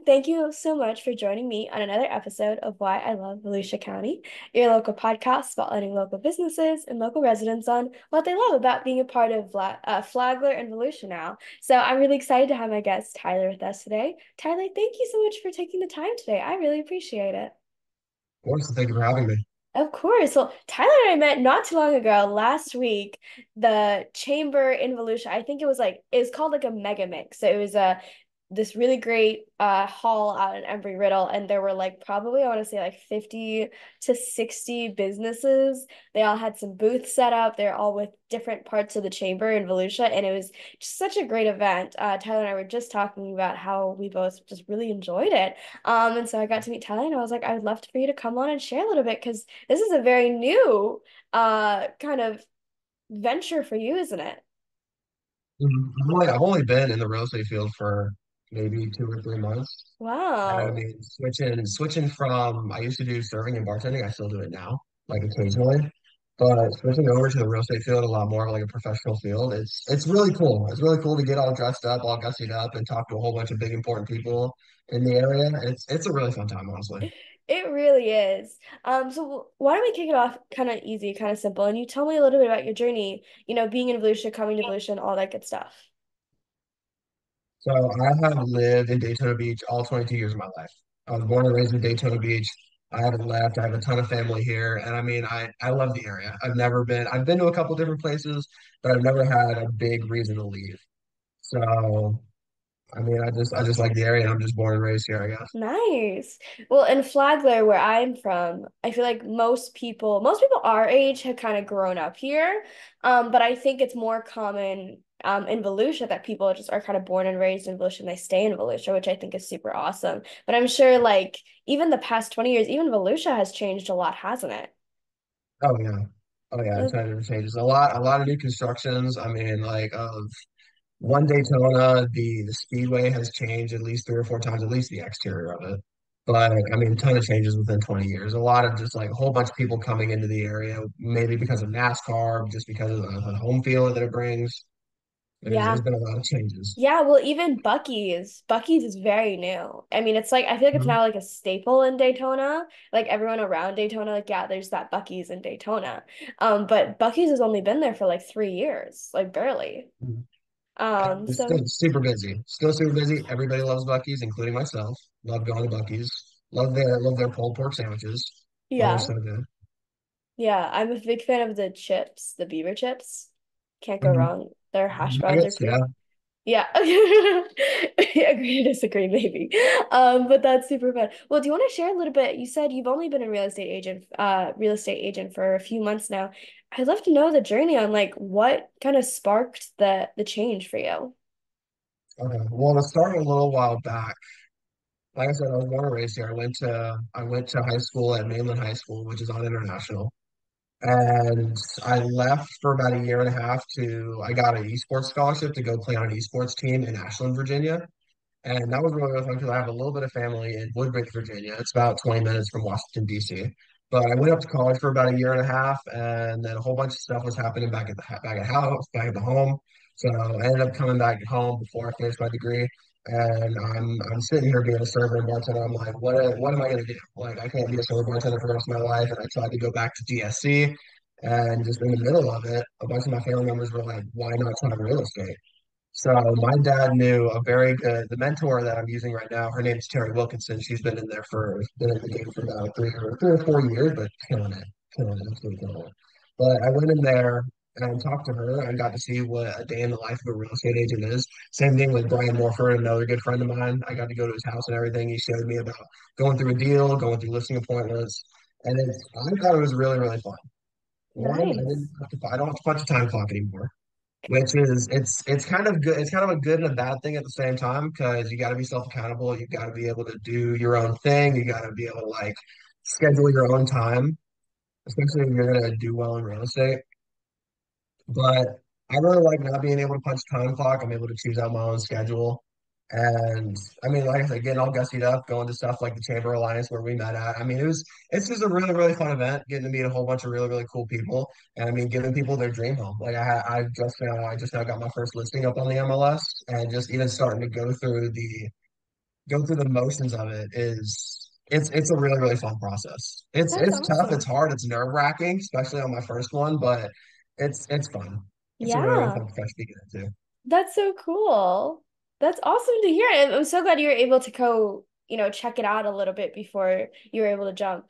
Thank you so much for joining me on another episode of Why I Love Volusia County, your local podcast spotlighting local businesses and local residents on what they love about being a part of Flagler and Volusia now. So I'm really excited to have my guest Tyler with us today. Tyler, thank you so much for taking the time today. I really appreciate it. Of course, thank you for having me. Of course. Well, Tyler and I met not too long ago, last week. The chamber in Volusia, I think it was called like a mega mix. So it was a this really great hall out in Embry-Riddle, and there were like probably I want to say like 50 to 60 businesses. They all had some booths set up. They're all with different parts of the chamber in Volusia, and it was just such a great event. Tyler and I were just talking about how we both just really enjoyed it. And so I got to meet Tyler, and I was like, I would love for you to come on and share a little bit because this is a very new kind of venture for you, isn't it? I've only been in the real estate field for maybe 2 or 3 months. And I Wow. mean, switching from I used to do serving and bartending. I still do it now, like occasionally. But switching over to the real estate field, a lot more of like a professional field. It's really cool. It's really cool to get all dressed up, all gussied up, and talk to a whole bunch of big important people in the area. It's a really fun time, honestly. It really is. So why don't we kick it off kind of easy, kind of simple, and you tell me a little bit about your journey, being in Volusia, coming to Volusia, and all that good stuff. So I have lived in Daytona Beach all 22 years of my life. I was born and raised in Daytona Beach. I haven't left. I have a ton of family here, and I mean, I love the area. I've been to a couple different places, but I've never had a big reason to leave. So, I mean, I just like the area, and I'm just born and raised here, I guess. Nice. Well, in Flagler, where I'm from, I feel like most people our age have kind of grown up here. But I think it's more common in Volusia that people just are kind of born and raised in Volusia and they stay in Volusia, which I think is super awesome. But I'm sure like even the past 20 years, even Volusia has changed a lot, hasn't it? Oh yeah, oh yeah, Uh, it's kind of changes a lot of new constructions. I mean, like one Daytona, the speedway has changed at least 3 or 4 times, at least the exterior of it. But I mean, a ton of changes within 20 years. A lot of just like a whole bunch of people coming into the area, maybe because of NASCAR, just because of the home field that it brings. There's Yeah. been a lot of changes. Yeah, well, even Bucky's. Bucky's is very new. I mean, it's like I feel like it's Mhm. now like a staple in Daytona. Like everyone around Daytona, like, yeah, there's that Bucky's in Daytona. But Bucky's has only been there for like 3 years, like barely. It's still So super busy. Still super busy. Everybody loves Buc-ee's, including myself. Love going to Buc-ee's. Love their pulled pork sandwiches. Oh, they're yeah. so good. Yeah, I'm a big fan of the chips, the beaver chips. Can't go Mhm. wrong. Their hash browns are Nuggets, yeah. great. Yeah. Agree to disagree, maybe. But that's super fun. Well, do you want to share a little bit? You said you've only been a real estate agent for a few months now. I'd love to know the journey on like what kind of sparked the change for you. Okay. Well, to start a little while back, like I said, I was born and raised here. I went to high school at Mainland High School, which is on International. And I left for about a year and a half to I got an esports scholarship to go play on an esports team in Ashland, Virginia. And that was really, really fun because I have a little bit of family in Woodbridge, Virginia. It's about 20 minutes from Washington, D.C. But I went up to college for about a year and a half, and then a whole bunch of stuff was happening back at house, back at the home. So I ended up coming back home before I finished my degree. And I'm sitting here being a server and bartender. I'm like, what am I gonna do? Like I can't be a server bartender for the rest of my life. And I tried to go back to GSC, and just in the middle of it, a bunch of my family members were like, why not try real estate? So my dad knew the mentor that I'm using right now. Her name's Terry Wilkinson. She's been in the game for about 3 or 4 years, but killing it, absolutely killing it. But I went in there and talked to her and got to see what a day in the life of a real estate agent is. Same thing with Brian Morford, another good friend of mine. I got to go to his house and everything. He showed me about going through a deal, going through listing appointments, and I thought it was really, really fun. One, Nice. I don't have to punch a time clock anymore, which is it's kind of good. It's kind of a good and a bad thing at the same time because you got to be self-accountable. You got to be able to do your own thing. You got to be able to like schedule your own time, especially if you're gonna do well in real estate. But I really like not being able to punch a time clock. I'm able to choose out my own schedule. And I mean, like I said, getting all gussied up, going to stuff like the Chamber Alliance where we met at. I mean, it's just a really, really fun event, getting to meet a whole bunch of really, really cool people. And I mean, giving people their dream home. Like I just now got my first listing up on the MLS and just even starting to go through go through the motions of it is it's a really really fun process. That's It's tough, it's awesome. hard, it's nerve-wracking, especially on my first one, but it's fun. It's a really, really Yeah. fun profession to get into. That's so cool. That's awesome to hear. I'm so glad you were able to go, check it out a little bit before you were able to jump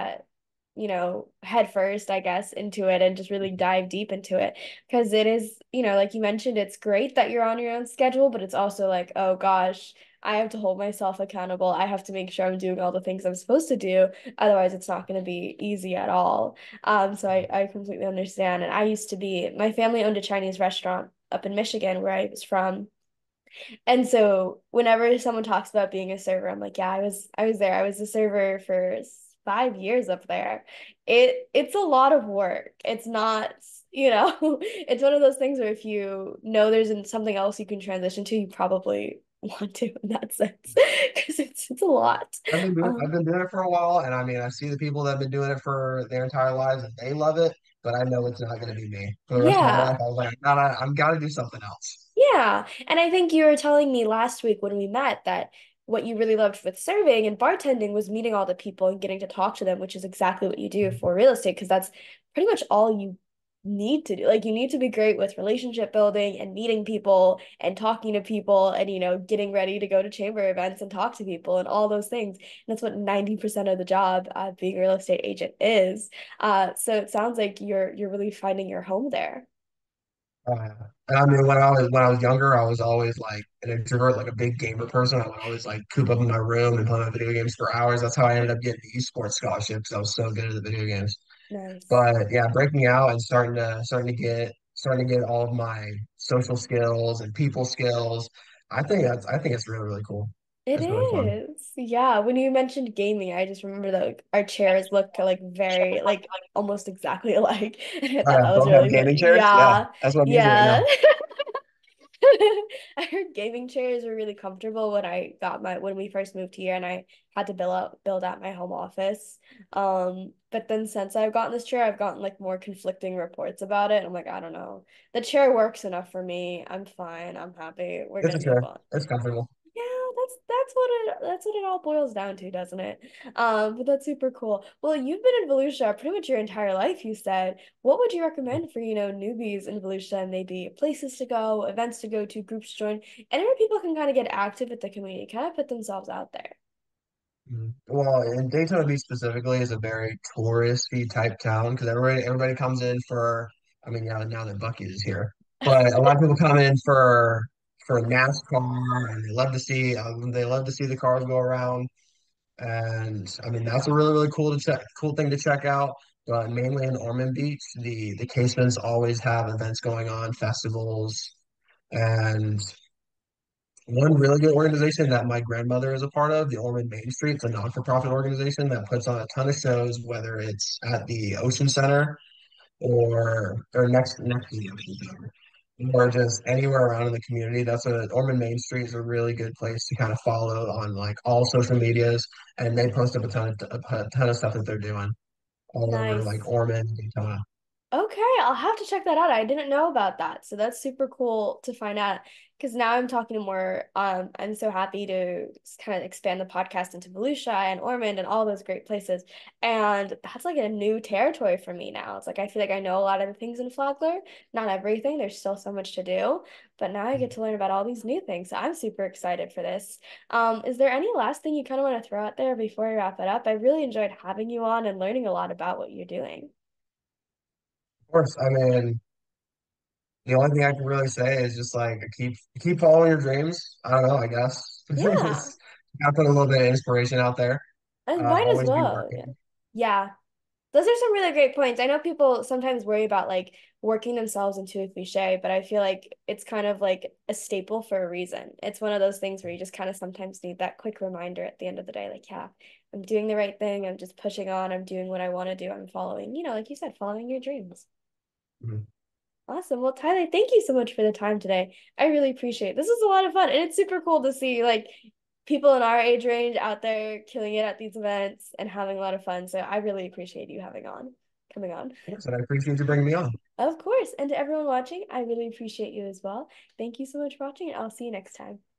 head first, I guess, into it and just really dive deep into it. Because it is, like you mentioned, it's great that you're on your own schedule, but it's also like, oh gosh, I have to hold myself accountable. I have to make sure I'm doing all the things I'm supposed to do. Otherwise, it's not going to be easy at all. So I completely understand. And my family owned a Chinese restaurant up in Michigan where I was from. And so whenever someone talks about being a server, I'm like, yeah, I was there. I was a server for 5 years up there. It's a lot of work. It's not, it's one of those things where if you know something else you can transition to, you probably want to in that sense because it's a lot. I've Um, been doing it for a while, and I mean, I see the people that have been doing it for their entire lives, and they love it. But I know it's not going to be me for the rest of my life. yeah. I was like, I'm gotta do something else. Yeah. And I think you were telling me last week when we met that what you really loved with serving and bartending was meeting all the people and getting to talk to them, which is exactly what you do for real estate, because that's pretty much all you need to do. Like you need to be great with relationship building and meeting people and talking to people and getting ready to go to chamber events and talk to people and all those things. And that's what 90% of the job being a real estate agent is. So it sounds like you're really finding your home there. Uh, and I mean, when I was younger, I was always like an introvert, like a big gamer person. I would always like coop up in my room and play my video games for hours. That's how I ended up getting the esports scholarship because I was so good at the video games. Nice. But yeah, breaking out and starting to get all of my social skills and people skills. I think it's really really cool. It It's really fun. is. Yeah, when you mentioned gaming, I just remember that like, our chairs look like very like almost exactly alike. And I thought that was Both have really gaming funny. chairs. Yeah, Yeah. that's what I'm using right Yeah. now. I heard gaming chairs were really comfortable when we first moved here and I had to build out my home office. But then since I've gotten this chair, I've gotten like more conflicting reports about it. I'm like, I don't know. The chair works enough for me. I'm fine. I'm happy. We're It's gonna a move chair. on. It's comfortable. Yeah, that's what it all boils down to, doesn't it? But that's super cool. Well, you've been in Volusia pretty much your entire life, you said. What would you recommend for, newbies in Volusia and maybe places to go, events to go to, groups to join, and where people can kind of get active with the community, kind of put themselves out there. Well, and Daytona Beach specifically is a very touristy type town because everybody comes in for. I mean, now that Bucky is here, but a lot of people come in for NASCAR and they love to see the cars go around. And I mean, that's a really, really cool thing to check out. But mainly in Ormond Beach, the casements always have events going on, festivals, and one really good organization that my grandmother is a part of, the Ormond Main Street, it's a non-for-profit organization that puts on a ton of shows, whether it's at the Ocean Center or next to the Ocean Center, or just anywhere around in the community. Ormond Main Street is a really good place to kind of follow on like all social medias, and they post up a ton of stuff that they're doing all over like Nice. Ormond, Daytona. Okay, I'll have to check that out. I didn't know about that. So that's super cool to find out because now I'm talking to more I'm so happy to kind of expand the podcast into Volusia and Ormond and all those great places. And that's like a new territory for me now. It's like I feel like I know a lot of the things in Flagler, not everything. There's still so much to do, but now I get to learn about all these new things. So I'm super excited for this. Is there any last thing you kind of want to throw out there before we wrap it up? I really enjoyed having you on and learning a lot about what you're doing. Of course, I mean, the only thing I can really say is just like keep following your dreams. I don't know, I guess. Yeah. Just gotta put a little bit of inspiration out there. And might as Always be well. Yeah. working. Yeah. Those are some really great points. I know people sometimes worry about like working themselves into a cliche, but I feel like it's kind of like a staple for a reason. It's one of those things where you just kind of sometimes need that quick reminder at the end of the day, like, yeah, I'm doing the right thing. I'm just pushing on. I'm doing what I want to do. I'm following, like you said, following your dreams. Mhm. Awesome. Well, Tyler, thank you so much for the time today. I really appreciate it. This was a lot of fun, and it's super cool to see like people in our age range out there killing it at these events and having a lot of fun. So I really appreciate you coming on. Yes, and I appreciate you bringing me on. Of course. And to everyone watching, I really appreciate you as well. Thank you so much for watching, and I'll see you next time.